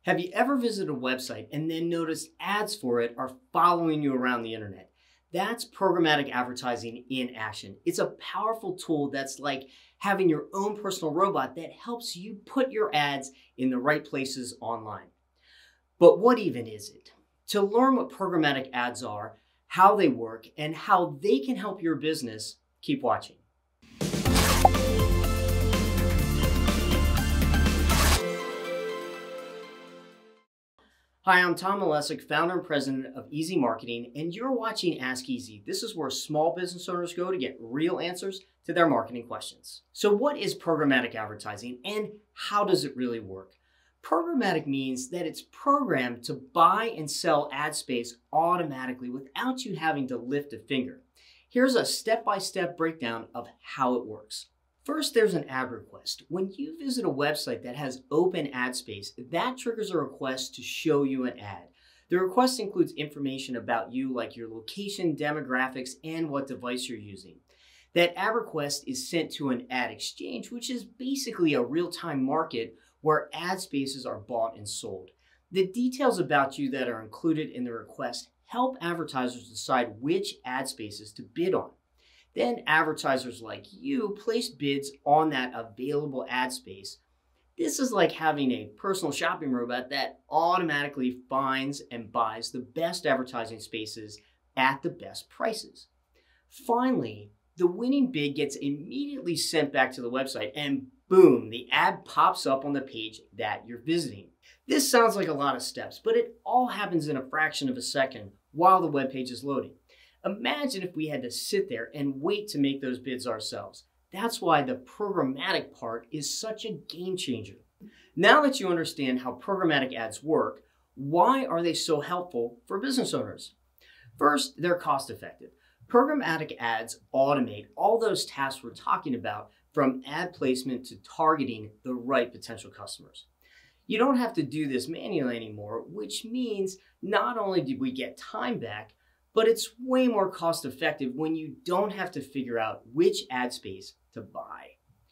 Have you ever visited a website and then noticed ads for it are following you around the internet? That's programmatic advertising in action. It's a powerful tool that's like having your own personal robot that helps you put your ads in the right places online. But what even is it? To learn what programmatic ads are, how they work, and how they can help your business, keep watching. Hi, I'm Tom Malesic, founder and president of Easy Marketing, and you're watching Ask Easy. This is where small business owners go to get real answers to their marketing questions. So what is programmatic advertising and how does it really work? Programmatic means that it's programmed to buy and sell ad space automatically without you having to lift a finger. Here's a step-by-step breakdown of how it works. First, there's an ad request. When you visit a website that has open ad space, that triggers a request to show you an ad. The request includes information about you like your location, demographics, and what device you're using. That ad request is sent to an ad exchange, which is basically a real-time market where ad spaces are bought and sold. The details about you that are included in the request help advertisers decide which ad spaces to bid on. Then advertisers like you place bids on that available ad space. This is like having a personal shopping robot that automatically finds and buys the best advertising spaces at the best prices. Finally, the winning bid gets immediately sent back to the website and boom, the ad pops up on the page that you're visiting. This sounds like a lot of steps, but it all happens in a fraction of a second while the web page is loading. Imagine if we had to sit there and wait to make those bids ourselves. That's why the programmatic part is such a game changer. Now that you understand how programmatic ads work, why are they so helpful for business owners? First, they're cost effective. Programmatic ads automate all those tasks we're talking about, from ad placement to targeting the right potential customers. You don't have to do this manually anymore, which means not only did we get time back, but it's way more cost effective when you don't have to figure out which ad space to buy.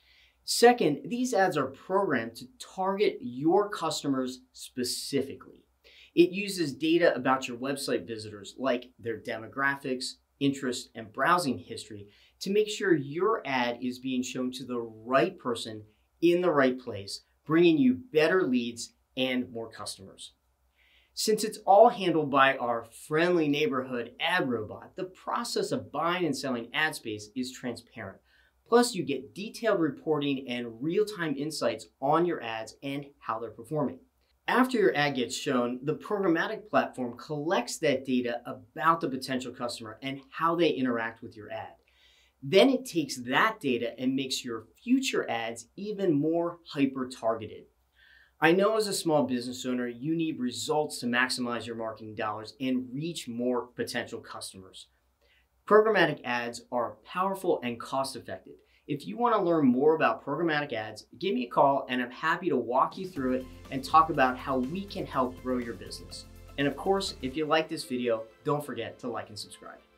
Second, these ads are programmed to target your customers specifically. It uses data about your website visitors, like their demographics, interests, and browsing history, to make sure your ad is being shown to the right person in the right place, bringing you better leads and more customers. Since it's all handled by our friendly neighborhood ad robot, the process of buying and selling ad space is transparent. Plus, you get detailed reporting and real-time insights on your ads and how they're performing. After your ad gets shown, the programmatic platform collects that data about the potential customer and how they interact with your ad. Then it takes that data and makes your future ads even more hyper-targeted. I know as a small business owner, you need results to maximize your marketing dollars and reach more potential customers. Programmatic ads are powerful and cost-effective. If you want to learn more about programmatic ads, give me a call and I'm happy to walk you through it and talk about how we can help grow your business. And of course, if you like this video, don't forget to like and subscribe.